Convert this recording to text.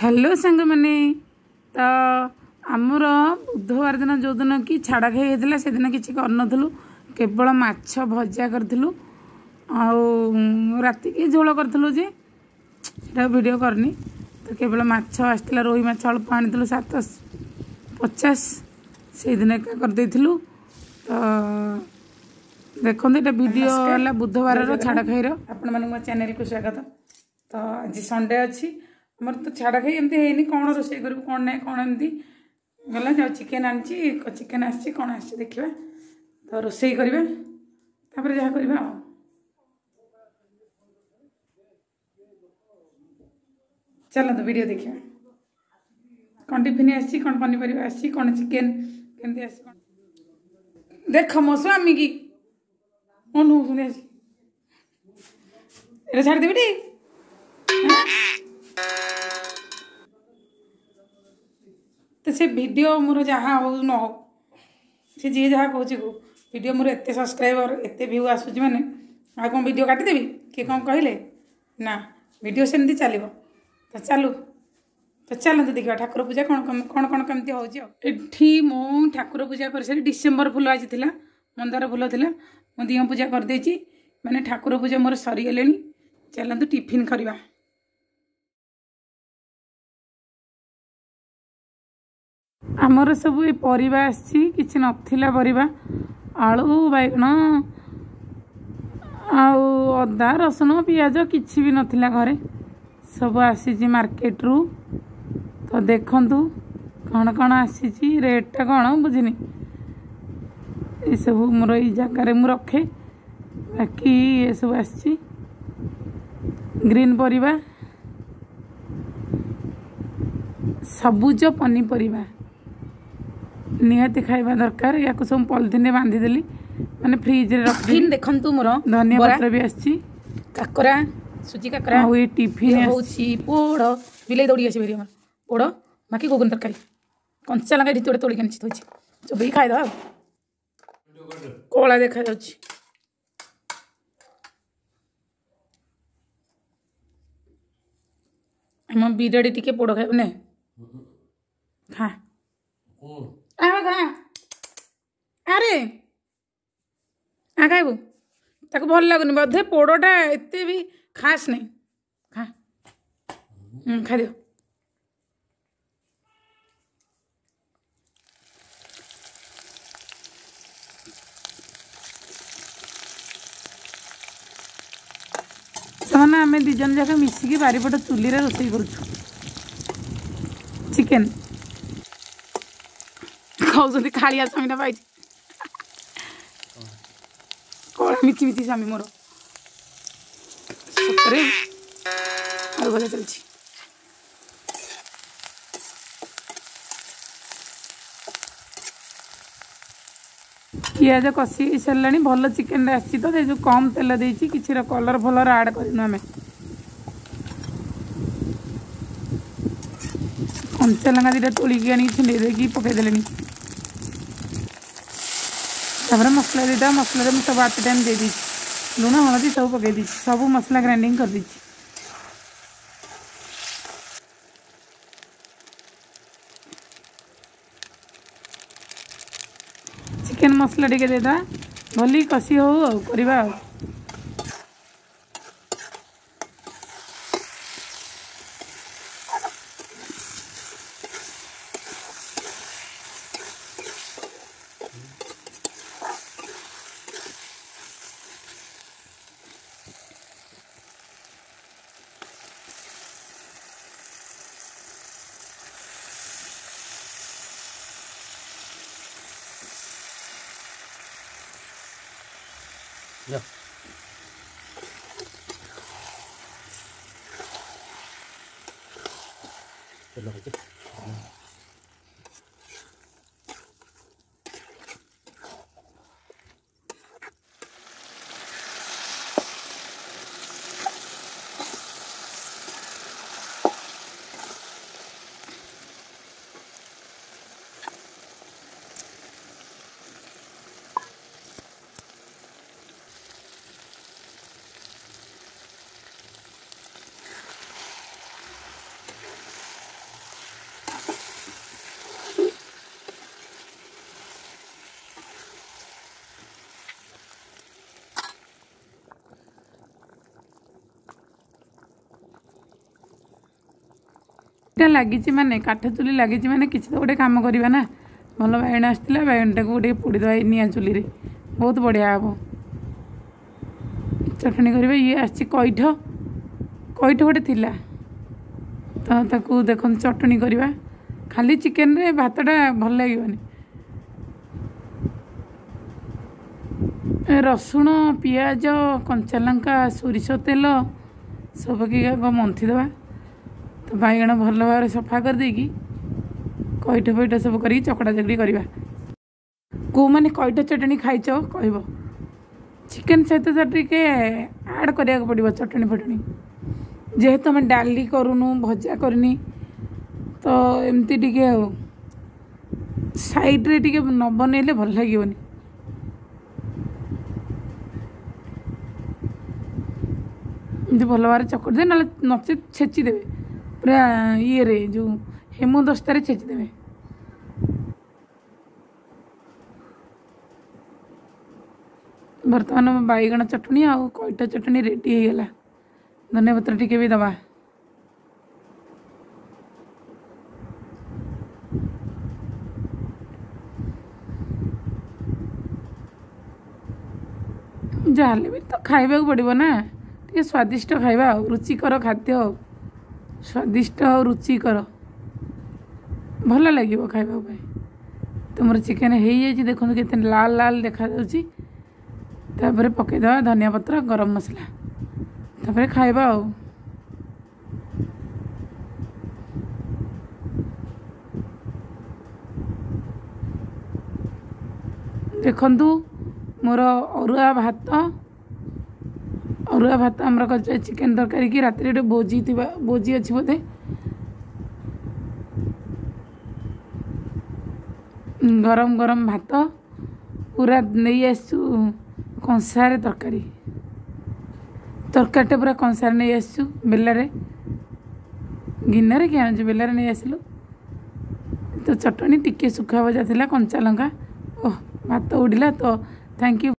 Hello सांग मैंने तो आमर बुधवार दिन जो दिन कि छाड़ा खाई होता से दिन किसी करनथलु केवल माछ भजा करूँ आती की झोल करूँ जे वीडियो करनी तो केवल माछ आसला रोही माछ अल्प आनी 750 से दिन एका करदे तो देखो ये वीडियो है बुधवार छाड़ा खाई आपण मान चैनल को स्वागत। तो आज संडे अच्छी मोर तो छाड़ा खाई एमती है कौन रोषे कर कौन ना कौन एमती गला जाओ चिकेन आनी चिकेन आसी कौन आसी देखा तो रोषे करवा जहाँ करवा चलो तो वीडियो देखिए कौन टिफिन आसी कौन पनीपरिया आसी कौन चिकेन केमती आसी देख मो स्वामी की मन सुनी आसी ये छाड़ देवी तो से वीडियो मोर जहाँ हो न हो से जी जहाँ कह वीडियो मोर एत सब्सक्राइबर एत व्यू आसूँ मैंने आ कौन वीडियो काटिदेवी किए कौन कहले ना वीडियो सेमती चलो तो चलू तो चलते देखा ठाकुर पूजा कौन कौन कौन कमती होठी मो ठाकुर पूजा कर सारी डिसेम्बर फुल आज थी मंदार फुल थी मो दिह पूजा करदे मैंने ठाकुर पूजा मोर सरीगले चलतु टिफिन करवा। आमर सब ये परिबा आसी किछि नथिला परिबा आलू बैगण अदा रसुण पियाज किछि भी नथिला घरे सब आसी मार्केट रू तो देखंतु कौन कौन आसी रेटा कौन बुझिनी ये सब मोर ये जगार मु रखे बाकी ये सब आसी ग्रीन परिबा सबुज पनीपरिबा निहाती खाइबा दरकार या सब पॉलिथिन बांधीदेली माने फ्रिज रे रखी देखंतु मोर धनिया पत्र भी आसी काकरा सुजी काकरा आ ये टिफिन होची पोड़ बिले दौड़ी आसी बेरी हमर पोड़ बाकी गोगन तरकारी कंचा लंका ढितोड़े तोड़ी कांची थोची चबई खाइ दो कोला देखा जाउची हम बिराड़ी टिके पोड़ खाइब ने खा अरे आ खाइबू ताको भल लगुनि बोधे पोड़टा एत भी खास नहीं खा खाई दियो आम दिज जाक मिसिकी बारिपट चुली रोषे कर चिकेन खाऊँ खाड़िया स्वामीटा पाई कला मिची मिची स्वामी मोर सतरे आलू भजा चलती पियाज कषि सारे भल चिकेन आसी तो जो कम तेल देती किसी कलर फलर आड कर कंचा लंका दीटा तोलिकी आनी छिंडे देकी पकईदे मसला दीटा मसला सब आट टाइम दे दी लुण हलदी सब पकई सब मसला ग्राइंडिंग कर दी चिकेन मसला टिके देदा भली कषि हो करवा Yeah. लगी माने काठ चुली लगी माने किसी तो गोटे कम करवा ना भल बैगण आसाला बैगणटा को गोटे पोड़ीद निआ चुली बहुत बढ़िया हम चटनी करवा ये आसी कईठ कईठ गोटे थिला तो ताकू देख चटनी करवा खाली चिकेन रे भातटा भल लगे रसुण पियाज कंचा लंका सोरिष तेल सब मंथी देवा तो बैगण भल भाव सफा कर देकी कईठ फईठ सब कर चकड़ा चकड़ी करवा को मैंने कईठ चटनी खाइच कह चिकेन सहित टे आड करा पड़ो चटनी फटनी जेहेतु आम डाली करूनु भजा करनी तो एमती टे साइड्रे टे न बनइले भल लगे भल भाव चकड़ी दे ना नचे छेचिदे पूरा ये जो हेमो दस्तार छेचिदे बर्तमान बैगण चटनी आ कईठ चटनी रेडी हो गला धनिया पत्र टिके भी दबा जहाँ भी तो खाइबा पड़ो ना टे स्वादिष्ट खाइबा रुचिकर खाद्य स्वादिष्ट रुचिकर भल लगे खाइबा तुम चिकेन हो जाए देखो के लाल लाल देखा तापर पकईदे धनिया पत्र गरम मसला तापर खाइबा देखंतु मोर अरुआ भात आमर कर चिकेन तरकारी की रात भोजी अच्छी बोधे गरम गरम भात पूरा नहीं आसु कंसार तरकारी तरकारीटा पूरा कंसार नहीं आसु बेलारे गिनारे क्या बेलारे नहीं आसलु तो चटनी टिके सुखा भजा थिला कंचा लंका ओह भात उड़िला तो थैंक यू।